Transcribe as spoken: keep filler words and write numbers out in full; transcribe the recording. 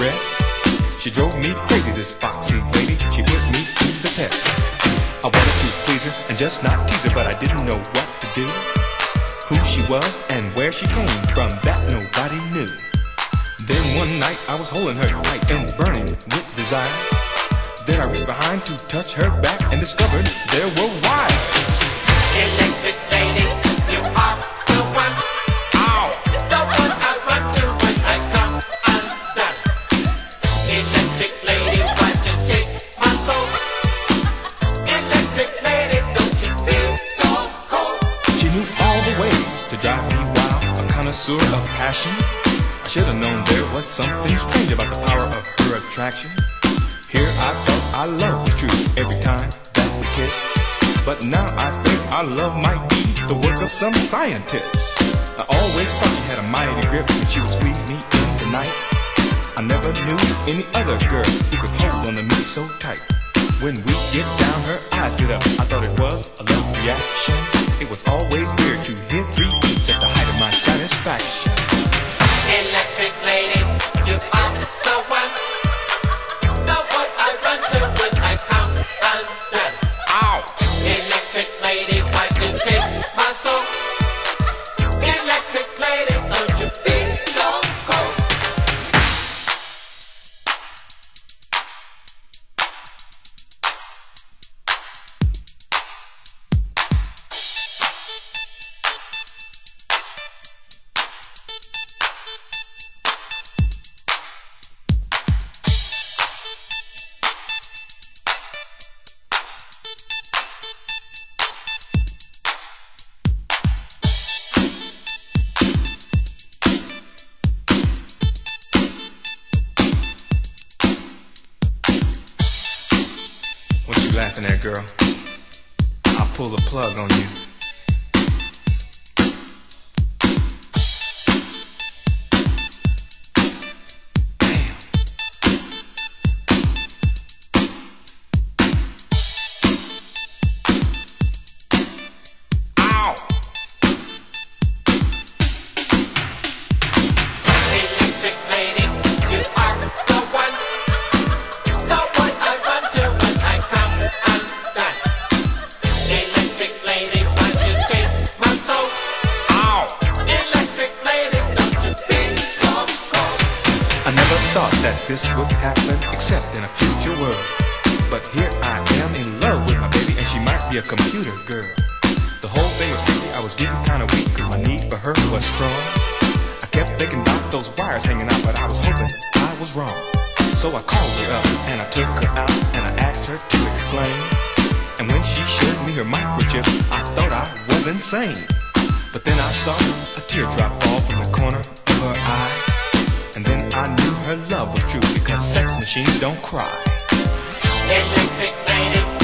dress. She drove me crazy, this foxy lady. She put me to the test. I wanted to please her and just not tease her, but I didn't know what to do. Who she was and where she came from, that nobody knew. Then one night I was holding her tight and burning with desire. Then I reached behind to touch her back and discovered there were wires. Electric lady, you are the one. Ow! The one I run to when I come undone. Electric lady, why you take my soul? Electric lady, don't you feel so cold? She knew all the ways to drive me wild, a connoisseur of passion. I should have known there was something strange about the power of her attraction. Here I felt our love was true every time that we kiss. But now I think our love might be the work of some scientist. I always thought she had a mighty grip when she would squeeze me in the night. I never knew any other girl who could hold on to me so tight. When we get down, her eyes lit up. I thought it was a love reaction. It was always weird to hear three beats at the height of my satisfaction. Electric lady, you are the one. The one I run to when I come undone. Ow! Electric lady, why you take my soul? Electric lady, don't you feel so cold? What you laughing at, girl? I'll pull the plug on you. Electric lady, you are the one. The one I run to when I come undone. Electric lady, why you take my soul? Ow! Electric lady, don't you feel so cold? I never thought that this would happen except in a future world. But here I am in love with my baby, and she might be a computer girl. The whole thing was tricky, I was getting kinda weak, cause my need for her was strong. I kept thinking about those wires hanging out, but I was hoping I was wrong. So I called her up, and I took her out, and I asked her to explain. And when she showed me her microchip, I thought I was insane. But then I saw a teardrop fall from the corner of her eye. And then I knew her love was true, because sex machines don't cry. Electric lady,